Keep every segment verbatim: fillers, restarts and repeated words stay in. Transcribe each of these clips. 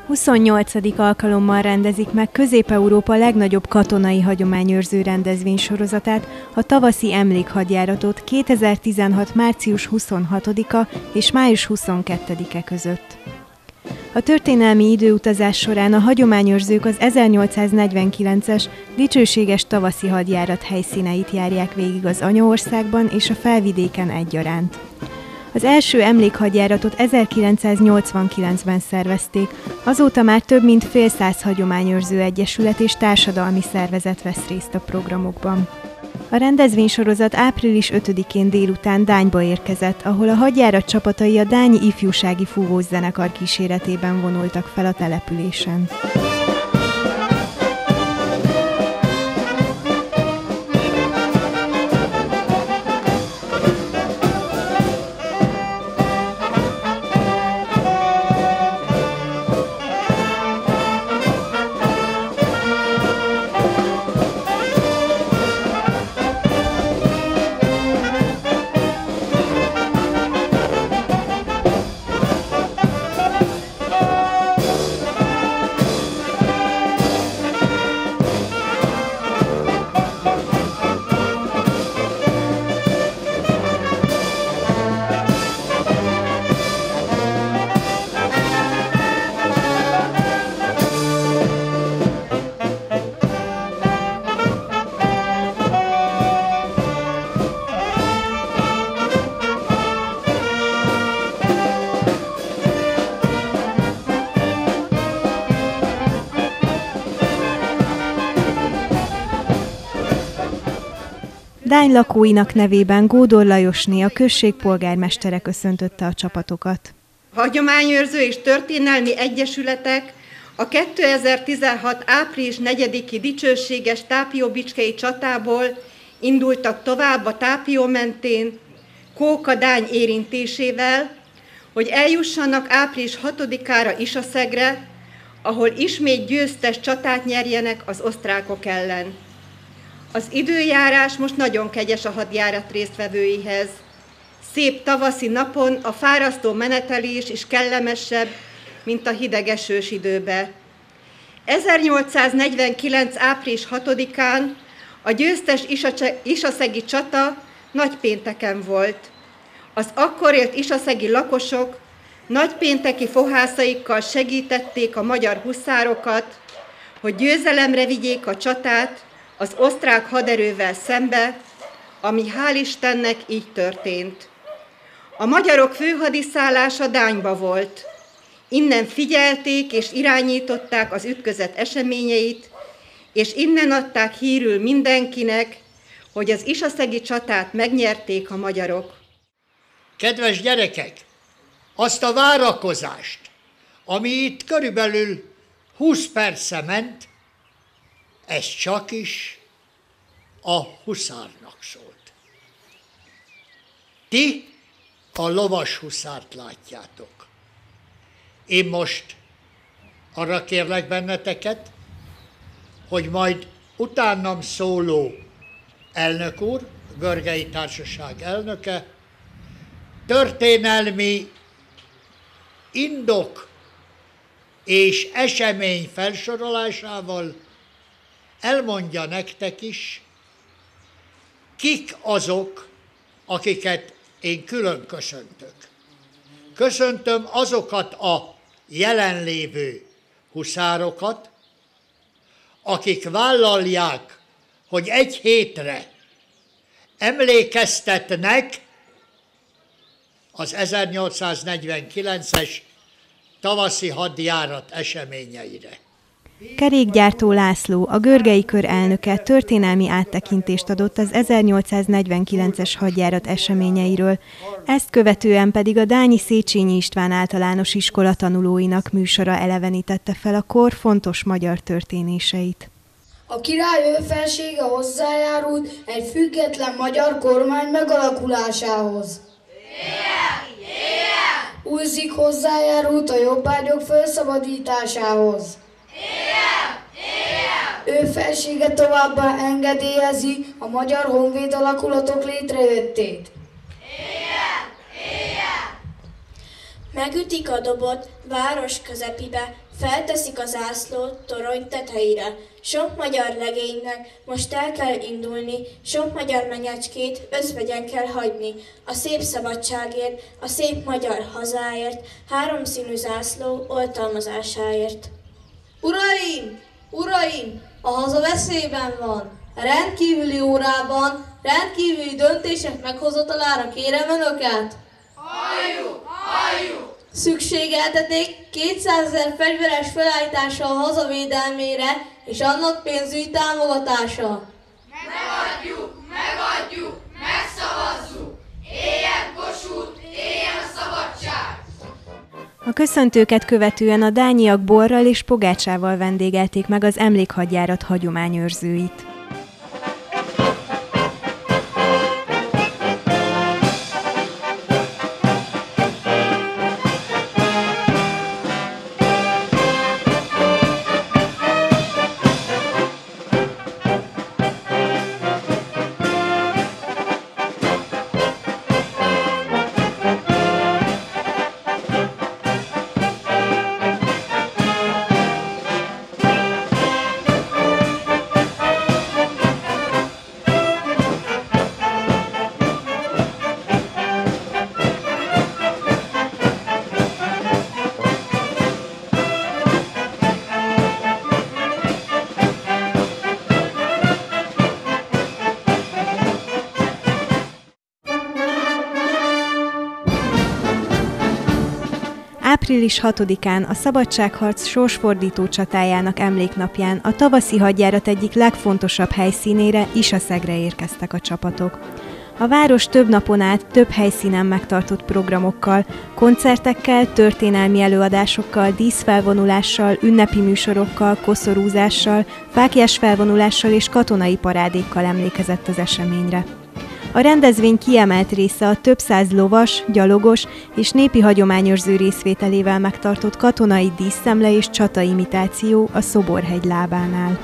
huszonnyolcadik alkalommal rendezik meg Közép-Európa legnagyobb katonai hagyományőrző rendezvénysorozatát, a tavaszi emlékhadjáratot kétezer-tizenhat. március huszonhatodika és május huszonkettedike között. A történelmi időutazás során a hagyományőrzők az ezernyolcszáznegyvenkilences dicsőséges tavaszi hadjárat helyszíneit járják végig az anyaországban és a felvidéken egyaránt. Az első emlékhadjáratot ezerkilencszáznyolcvankilencben szervezték, azóta már több mint fél száz hagyományőrző egyesület és társadalmi szervezet vesz részt a programokban. A rendezvénysorozat április ötödikén délután Dányba érkezett, ahol a hadjárat csapatai a dányi ifjúsági fúvószenekar kíséretében vonultak fel a településen. Dány lakóinak nevében Gódor Lajosné, a község polgármestere köszöntötte a csapatokat. Hagyományőrző és történelmi egyesületek a kétezer-tizenhat. április negyediki dicsőséges tápióbicskei csatából indultak tovább a Tápió mentén Kóka-Dány érintésével, hogy eljussanak április hatodikára Isaszegre, ahol ismét győztes csatát nyerjenek az osztrákok ellen. Az időjárás most nagyon kegyes a hadjárat résztvevőihez. Szép tavaszi napon a fárasztó menetelés is kellemesebb, mint a hideg esős időbe. ezernyolcszáznegyvenkilenc. április hatodikán a győztes isaszegi csata nagypénteken volt. Az akkor élt isaszegi lakosok nagypénteki fohászaikkal segítették a magyar huszárokat, hogy győzelemre vigyék a csatát az osztrák haderővel szembe, ami hál' Istennek így történt. A magyarok főhadiszállása Dányba volt. Innen figyelték és irányították az ütközet eseményeit, és innen adták hírül mindenkinek, hogy az isaszegi csatát megnyerték a magyarok. Kedves gyerekek, azt a várakozást, ami itt körülbelül húsz perce ment, ez csak is a huszárnak szólt. Ti a lovas huszárt látjátok. Én most arra kérlek benneteket, hogy majd utánam szóló elnök úr, a Görgei Társaság elnöke, történelmi indok és esemény felsorolásával elmondja nektek is, kik azok, akiket én külön köszöntök. Köszöntöm azokat a jelenlévő huszárokat, akik vállalják, hogy egy hétre emlékeztetnek az ezernyolcszáznegyvenkilences tavaszi hadjárat eseményeire. Kerékgyártó László, a Görgei Kör elnöke történelmi áttekintést adott az ezernyolcszáznegyvenkilences hadjárat eseményeiről, ezt követően pedig a dányi Széchenyi István általános iskola tanulóinak műsora elevenítette fel a kor fontos magyar történéseit. A király őfelsége hozzájárult egy független magyar kormány megalakulásához. Igen! Igen! Ulzik hozzájárult a jobbágyok felszabadításához. Igen! Igen! Ő felsége továbbá engedélyezi a magyar honvéd alakulatok létrejöttét. Igen! Igen! Megütik a dobot város közepibe, felteszik az zászlót torony tetejére. Sok magyar legénynek most el kell indulni, sok magyar menyecskét özvegyen kell hagyni. A szép szabadságért, a szép magyar hazáért, háromszínű zászló oltalmazásáért. Uraim! Uraim! A haza veszélyben van! Rendkívüli órában, rendkívüli döntések meghozatalára kérem önöket! Halljuk! Halljuk! Szükségeltetik kétszázezer fegyveres felállítása a hazavédelmére és annak pénzügyi támogatása. Megadjuk! Megadjuk! Megszavazzuk! Éljen Kossuth! Éljen a szabadság! A köszöntőket követően a dániak borral és pogácsával vendégelték meg az emlékhadjárat hagyományőrzőit. április hatodikán a szabadságharc sorsfordító csatájának emléknapján a tavaszi hadjárat egyik legfontosabb helyszínére, Isaszegre érkeztek a csapatok. A város több napon át több helyszínen megtartott programokkal, koncertekkel, történelmi előadásokkal, díszfelvonulással, ünnepi műsorokkal, koszorúzással, fáklyás felvonulással és katonai parádékkal emlékezett az eseményre. A rendezvény kiemelt része a több száz lovas, gyalogos és népi hagyományőrző részvételével megtartott katonai díszszemle és csataimitáció a Szoborhegy lábánál.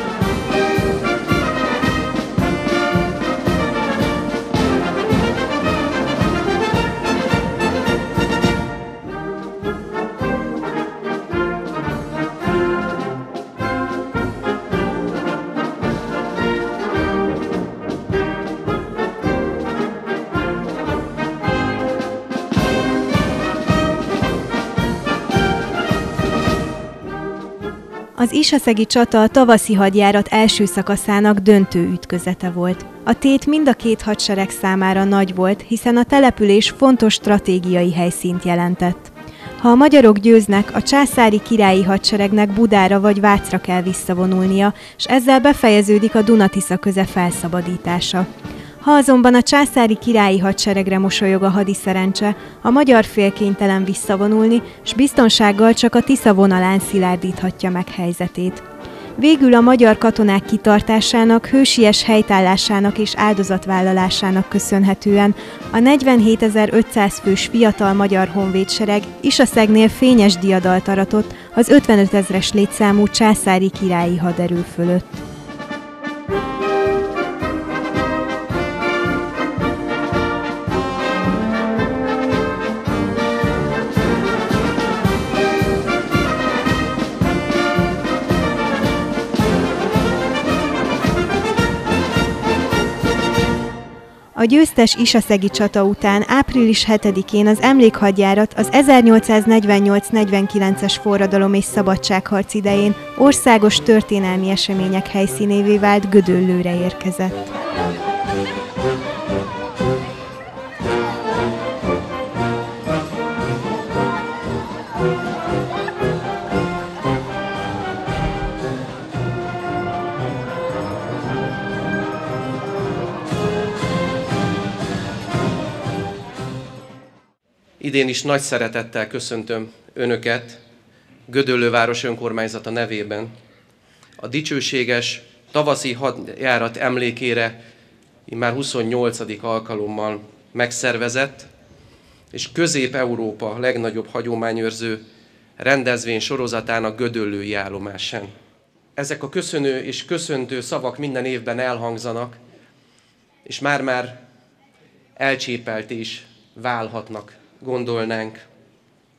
Az isaszegi csata a tavaszi hadjárat első szakaszának döntő ütközete volt. A tét mind a két hadsereg számára nagy volt, hiszen a település fontos stratégiai helyszínt jelentett. Ha a magyarok győznek, a császári királyi hadseregnek Budára vagy Vácra kell visszavonulnia, és ezzel befejeződik a Duna-Tisza köze felszabadítása. Ha azonban a császári királyi hadseregre mosolyog a hadiszerencse, a magyar fél kénytelen visszavonulni, s biztonsággal csak a Tisza vonalán szilárdíthatja meg helyzetét. Végül a magyar katonák kitartásának, hősies helytállásának és áldozatvállalásának köszönhetően a negyvenhétezer-ötszáz fős fiatal magyar honvédsereg Isaszegnél fényes diadalt aratott az ötvenötezres létszámú császári királyi haderő fölött. A győztes isaszegi csata után április hetedikén az emlékhadjárat az ezernyolcszáznegyvennyolc-negyvenkilences forradalom és szabadságharc idején országos történelmi események helyszínévé vált Gödöllőre érkezett. Idén is nagy szeretettel köszöntöm Önöket Gödöllő város önkormányzata nevében. A dicsőséges tavaszi hadjárat emlékére immár huszonnyolcadik alkalommal megszervezett és Közép-Európa legnagyobb hagyományőrző rendezvény sorozatának gödöllői állomásán. Ezek a köszönő és köszöntő szavak minden évben elhangzanak, és már-már elcsépelt is válhatnak, gondolnánk.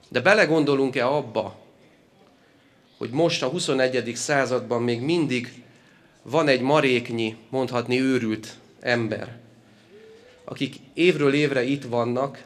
De belegondolunk-e abba, hogy most a huszonegyedik században még mindig van egy maréknyi, mondhatni őrült ember, akik évről évre itt vannak,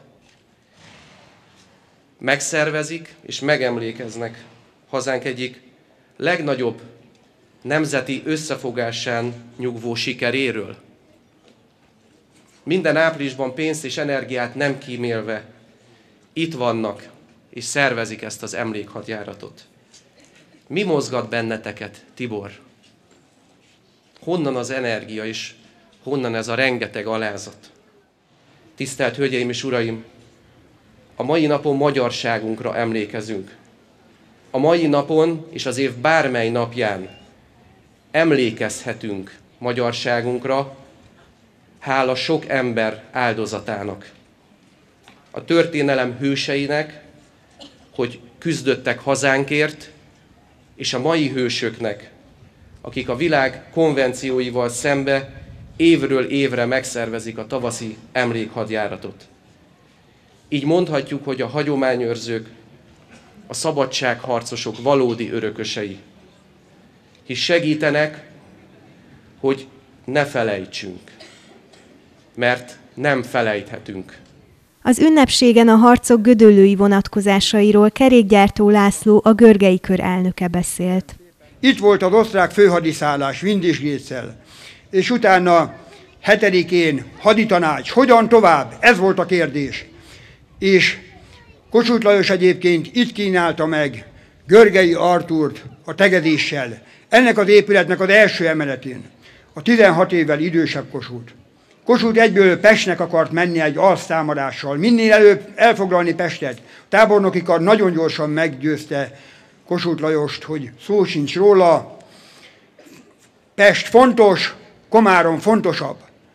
megszervezik és megemlékeznek hazánk egyik legnagyobb nemzeti összefogásán nyugvó sikeréről. Minden áprilisban pénzt és energiát nem kímélve itt vannak és szervezik ezt az emlékhadjáratot. Mi mozgat benneteket, Tibor? Honnan az energia és honnan ez a rengeteg alázat? Tisztelt Hölgyeim és Uraim! A mai napon magyarságunkra emlékezünk. A mai napon és az év bármely napján emlékezhetünk magyarságunkra, hála sok ember áldozatának. A történelem hőseinek, hogy küzdöttek hazánkért, és a mai hősöknek, akik a világ konvencióival szembe évről évre megszervezik a tavaszi emlékhadjáratot. Így mondhatjuk, hogy a hagyományőrzők, a szabadságharcosok valódi örökösei, hisz segítenek, hogy ne felejtsünk, mert nem felejthetünk. Az ünnepségen a harcok gödöllői vonatkozásairól Kerékgyártó László, a Görgei Kör elnöke beszélt. Itt volt az osztrák főhadiszállás Vindisgéccel, és utána hetedikén haditanács. Hogyan tovább? Ez volt a kérdés. És Kossuth Lajos egyébként itt kínálta meg Görgei Artúrt a tegezéssel. Ennek az épületnek az első emeletén. A tizenhat évvel idősebb Kossuth. Kossuth egyből Pestnek akart menni egy alsztámadással, minél előbb elfoglalni Pestet. A tábornoki kar nagyon gyorsan meggyőzte Kossuth Lajost, hogy szó sincs róla. Pest fontos, Komárom fontosabb.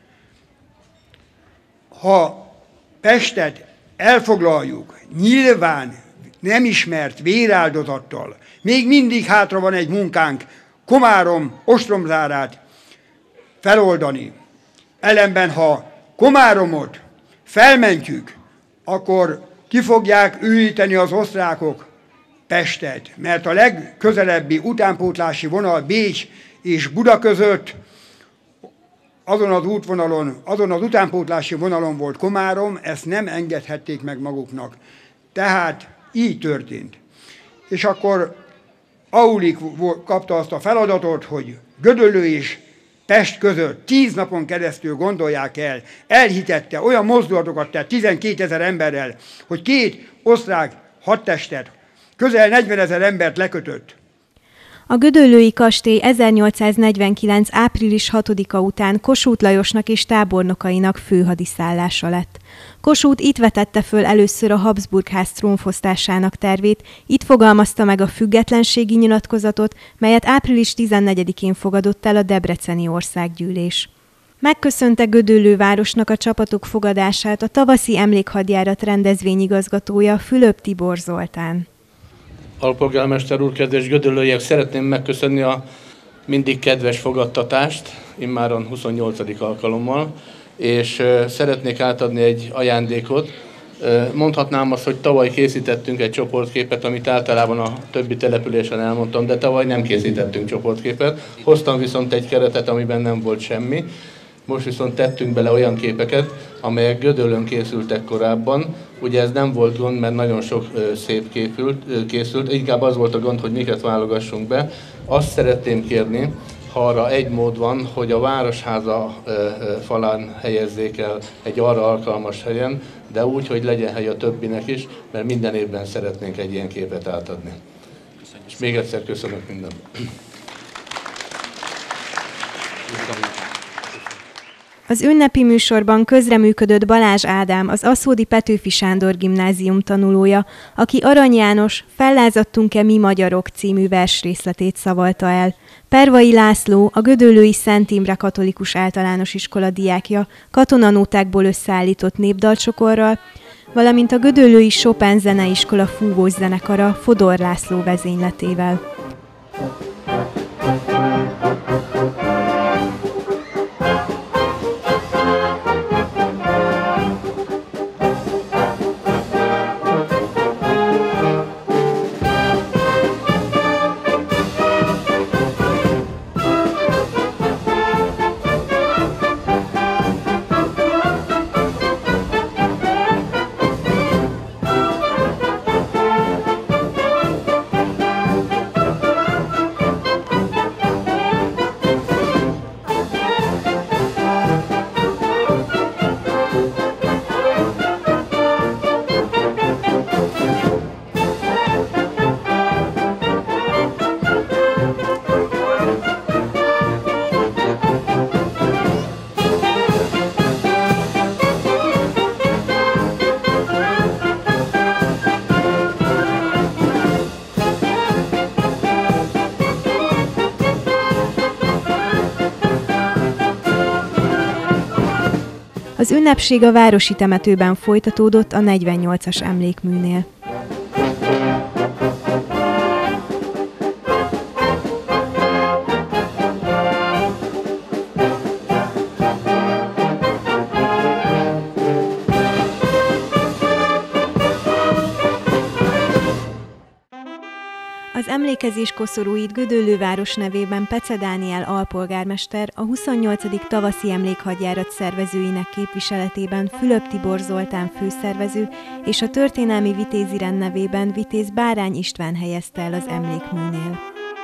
Ha Pestet elfoglaljuk, nyilván nem ismert véráldozattal, még mindig hátra van egy munkánk, Komárom ostromzárát feloldani. Ellenben, ha Komáromot felmentjük, akkor ki fogják üríteni az osztrákok Pestet, mert a legközelebbi utánpótlási vonal Bécs és Buda között azon az útvonalon, azon az utánpótlási vonalon volt Komárom, ezt nem engedhették meg maguknak. Tehát így történt. És akkor Aulik kapta azt a feladatot, hogy Gödöllő és Pest között tíz napon keresztül gondolják el, elhitette, olyan mozdulatokat tett tizenkétezer emberrel, hogy két osztrák hadtestet, közel negyvenezer embert lekötött. A gödöllői kastély ezernyolcszáznegyvenkilenc. április hatodika után Kossuth Lajosnak és tábornokainak főhadiszállása lett. Kossuth itt vetette föl először a Habsburg-ház trónfosztásának tervét, itt fogalmazta meg a függetlenségi nyilatkozatot, melyet április tizennegyedikén fogadott el a Debreceni Országgyűlés. Megköszönte Gödöllő városnak a csapatok fogadását a tavaszi emlékhadjárat rendezvényigazgatója, Fülöp Tibor Zoltán. Alpolgármester úr, kedves gödöllőiek, szeretném megköszönni a mindig kedves fogadtatást, immáron huszonnyolcadik alkalommal, és szeretnék átadni egy ajándékot. Mondhatnám azt, hogy tavaly készítettünk egy csoportképet, amit általában a többi településen elmondtam, de tavaly nem készítettünk csoportképet. Hoztam viszont egy keretet, amiben nem volt semmi. Most viszont tettünk bele olyan képeket, amelyek Gödöllőn készültek korábban. Ugye ez nem volt gond, mert nagyon sok szép képült, készült. Inkább az volt a gond, hogy miket válogassunk be. Azt szeretném kérni, ha arra egy mód van, hogy a Városháza falán helyezzék el egy arra alkalmas helyen, de úgy, hogy legyen hely a többinek is, mert minden évben szeretnénk egy ilyen képet átadni. Köszönjük. És még egyszer köszönök minden. Az ünnepi műsorban közreműködött Balázs Ádám, az Aszódi Petőfi Sándor Gimnázium tanulója, aki Arany János Fellázadtunk-e mi magyarok című versrészletét szavalta el. Pervai László, a gödöllői Szent Imre Katolikus Általános Iskola diákja katonanótákból összeállított népdalcsokorral, valamint a gödöllői Chopin Zeneiskola fúvós zenekara Fodor László vezényletével. Az ünnepség a városi temetőben folytatódott a negyvennyolcas emlékműnél. Az emlékezés koszorúit Gödöllő város nevében Pece Dániel alpolgármester, a huszonnyolcadik tavaszi emlékhadjárat szervezőinek képviseletében Fülöp Tibor Zoltán főszervező és a történelmi vitézirend nevében vitéz Bárány István helyezte el az emlékműnél.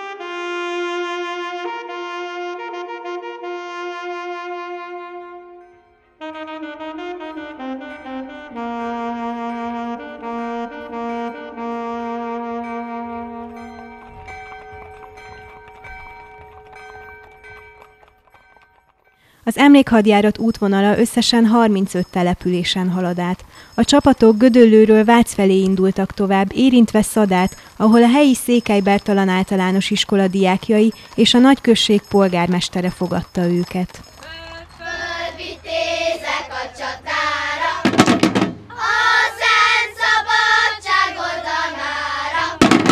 Az emlékhadjárat útvonala összesen harmincöt településen halad át. A csapatok Gödöllőről Vác felé indultak tovább, érintve Szadát, ahol a helyi Székely Bertalan Általános Iskola diákjai és a nagyközség polgármestere fogadta őket. Fölvitézek a csatára, a szent szabadság oldalára.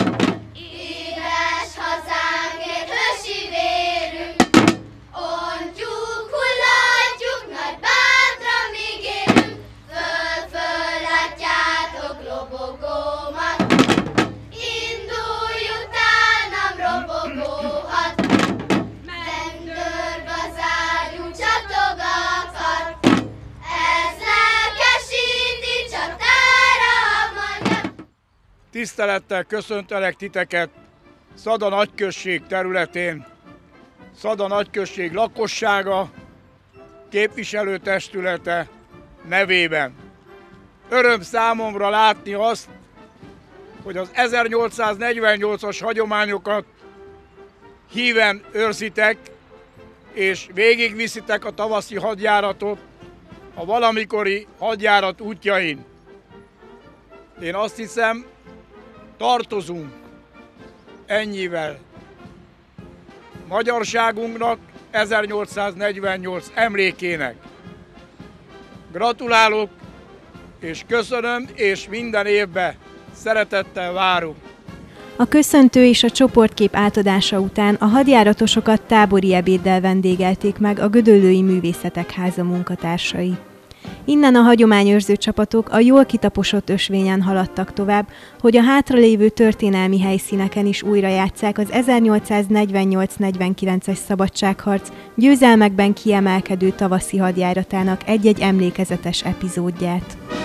Édes hazánkért hősi vérünk, ontjuk, hullatjuk, nagy bátran míg élünk. Föl, föl látjátok lobogómat, indulj utánam robogóhat. Mennydörg az ágyú csatogakat, ez lelkesíti csatára a magyar. Tisztelettel köszöntelek titeket Szada nagyközség területén, Szada nagyközség lakossága, képviselőtestülete nevében. Öröm számomra látni azt, hogy az ezernyolcszáznegyvennyolcas hagyományokat híven őrzitek, és végigviszitek a tavaszi hadjáratot a valamikori hadjárat útjain. Én azt hiszem, tartozunk ennyivel magyarságunknak, ezernyolcszáznegyvennyolc emlékének. Gratulálok, és köszönöm, és minden évben szeretettel várunk. A köszöntő és a csoportkép átadása után a hadjáratosokat tábori ebéddel vendégelték meg a Gödöllői Művészetek Háza munkatársai. Innen a hagyományőrző csapatok a jól kitaposott ösvényen haladtak tovább, hogy a hátralévő történelmi helyszíneken is újra játsszák az ezernyolcszáznegyvennyolc negyvenkilences szabadságharc győzelmekben kiemelkedő tavaszi hadjáratának egy-egy emlékezetes epizódját.